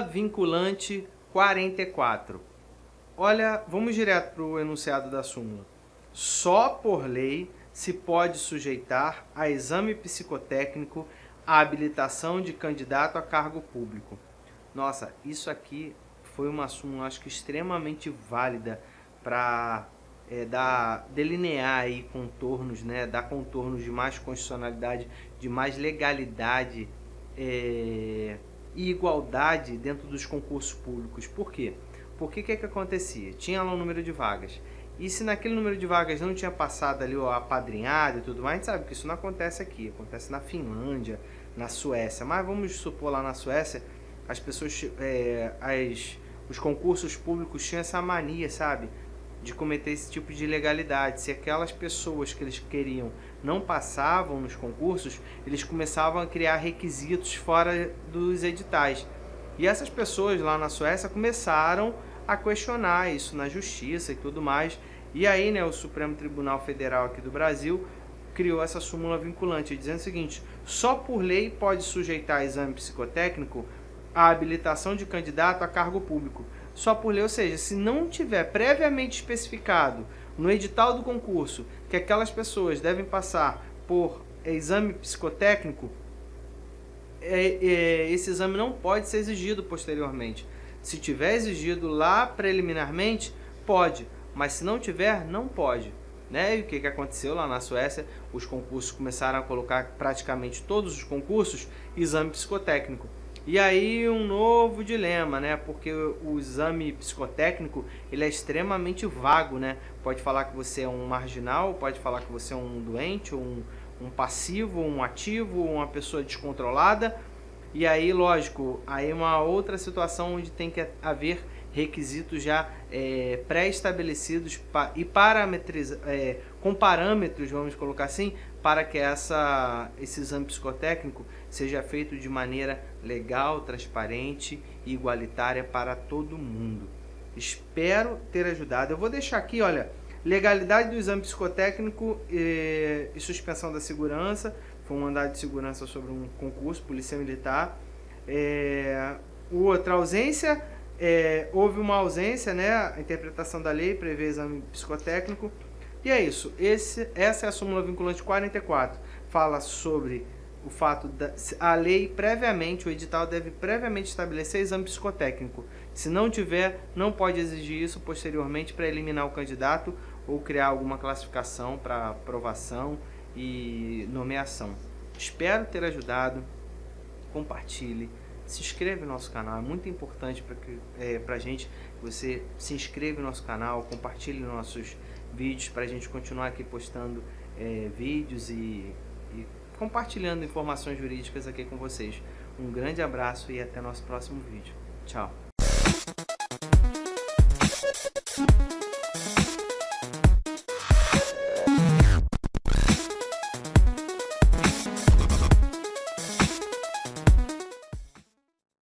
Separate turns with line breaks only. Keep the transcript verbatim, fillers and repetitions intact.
Súmula vinculante quarenta e quatro. Olha, vamos direto para o enunciado da súmula. Só por lei se pode sujeitar a exame psicotécnico a habilitação de candidato a cargo público. Nossa, isso aqui foi uma súmula, acho que extremamente válida para é, dar, delinear aí contornos, né, dar contornos de mais constitucionalidade, de mais legalidade é, e igualdade dentro dos concursos públicos. Por quê? Porque o que, que acontecia? Tinha lá um número de vagas. E se naquele número de vagas não tinha passado ali o apadrinhado e tudo mais, a gente sabe que isso não acontece aqui. Acontece na Finlândia, na Suécia. Mas vamos supor lá na Suécia, as pessoas, é, as, os concursos públicos tinham essa mania, sabe? De cometer esse tipo de ilegalidade. Se aquelas pessoas que eles queriam não passavam nos concursos, eles começavam a criar requisitos fora dos editais. E essas pessoas lá na Suécia começaram a questionar isso na justiça e tudo mais. E aí, né, o Supremo Tribunal Federal aqui do Brasil criou essa súmula vinculante, dizendo o seguinte: só por lei pode sujeitar exame psicotécnico a habilitação de candidato a cargo público. Só por lei, ou seja, se não tiver previamente especificado no edital do concurso que aquelas pessoas devem passar por exame psicotécnico, é, é, esse exame não pode ser exigido posteriormente. Se tiver exigido lá preliminarmente, pode, mas se não tiver, não pode. Né? E o que, que aconteceu lá na Suécia? Os concursos começaram a colocar, praticamente todos os concursos, exame psicotécnico. E aí um novo dilema, né? Porque o exame psicotécnico ele é extremamente vago, né? Pode falar que você é um marginal, pode falar que você é um doente, um, um passivo, um ativo, uma pessoa descontrolada. E aí, lógico, aí uma outra situação onde tem que haver requisitos já é, pré-estabelecidos pa e parametriz é, com parâmetros, vamos colocar assim, para que essa, esse exame psicotécnico seja feito de maneira legal, transparente e igualitária para todo mundo. Espero ter ajudado. Eu vou deixar aqui, olha, legalidade do exame psicotécnico e, e suspensão da segurança. Foi um mandado de segurança sobre um concurso, polícia militar. É, outra ausência, é, houve uma ausência, né? A interpretação da lei prevê exame psicotécnico. E é isso. Esse, essa é a súmula vinculante quarenta e quatro. Fala sobre o fato da a lei previamente, o edital deve previamente estabelecer exame psicotécnico. Se não tiver, não pode exigir isso posteriormente para eliminar o candidato ou criar alguma classificação para aprovação e nomeação. Espero ter ajudado. Compartilhe, se inscreve no nosso canal, é muito importante para é, para a gente que você se inscreva no nosso canal, compartilhe nossos vídeos para a gente continuar aqui postando é, vídeos e, e compartilhando informações jurídicas aqui com vocês. Um grande abraço e até nosso próximo vídeo. Tchau!